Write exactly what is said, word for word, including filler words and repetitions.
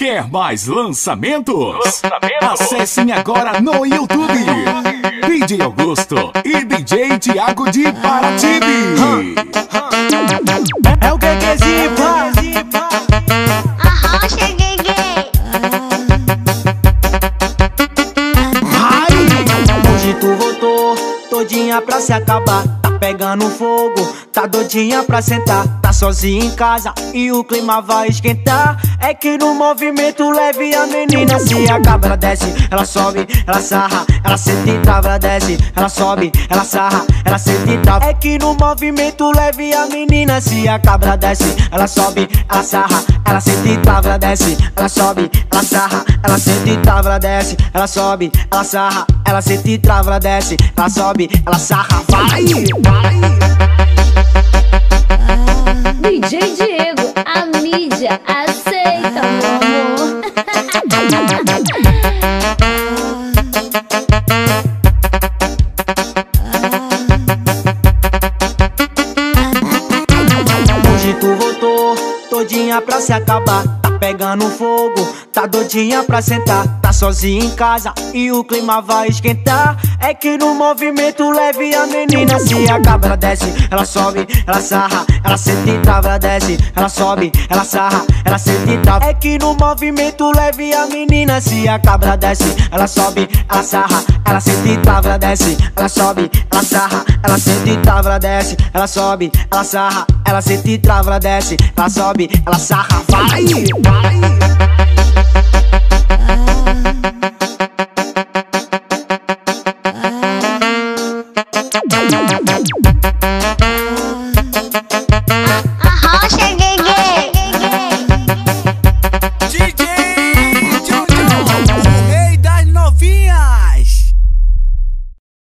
Quer mais lançamentos? Lançamento. Acessem agora no YouTube D J Augusto e D J Thiago de Paraty. É o Geguezinho, Aham, cheguei gay. hoje tu voltou, todinha pra se acabar. Tá pegando fogo, tá doidinha pra sentar. Tá sozinha em casa e o clima vai esquentar. É que no movimento leve a menina se acaba. Ela desce, ela sobe, ela sarra, ela sente e trava. Ela desce, ela sobe, ela sarra, ela sente e trava. É que no movimento leve a menina se acaba. Ela desce, ela sobe, ela sarra, ela sente e trava. Ela desce, ela sobe, ela sarra, ela sente e trava. Ela desce, ela sobe, ela sarra, ela sente e trava. Ela desce, ela sobe, ela sarra. Vai, vai. D J Diego, a mídia aceita, meu amor. Hoje tu voltou, todinha pra se acabar. Tá pegando fogo, tá doidinha pra sentar. Tá sozinha em casa e o clima vai esquentar. É que no movimento leve a menina se acaba. Ela desce, ela sobe, ela sarra, ela sente e trava. Ela desce, ela sobe, ela sarra, ela sente e trava. É que no movimento leve a menina se acaba. Ela desce, ela sobe, ela sarra, ela sente e trava. Ela desce, ela sobe, ela sarra, ela sente e trava. Ela desce, ela sobe, ela sarra, ela sente e trava. Ela desce, ela sobe, ela sarra. Vai, vai.